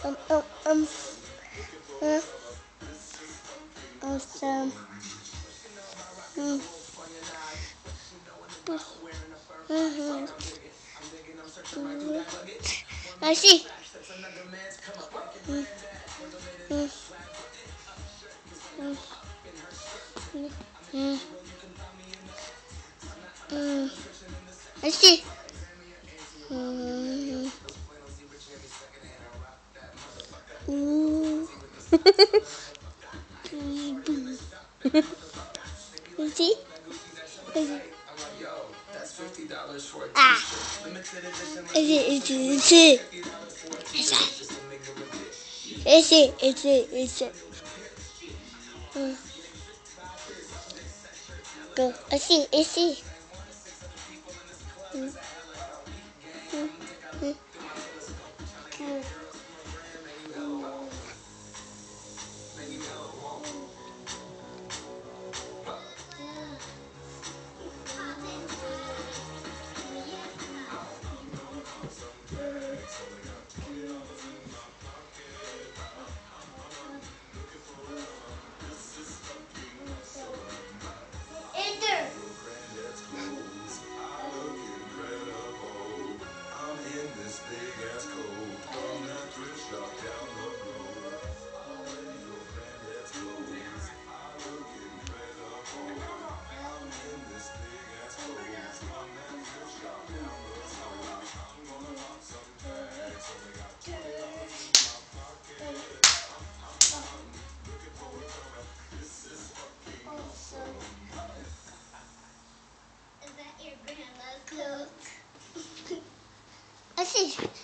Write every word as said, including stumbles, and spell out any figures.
Um, um, um, uh, awesome. Mm. Mhm. Mhm. I see. Mm. Mm. Mm. Mm. Mm. I see. Mm. Ooh. You see? Ah. Is it? Is it? Is it? Is it? Is it? Is it? Mm. Go. I see. I see. Mm. Mm. Mm. Mm. Enter. Is that your grandma's coat? I see.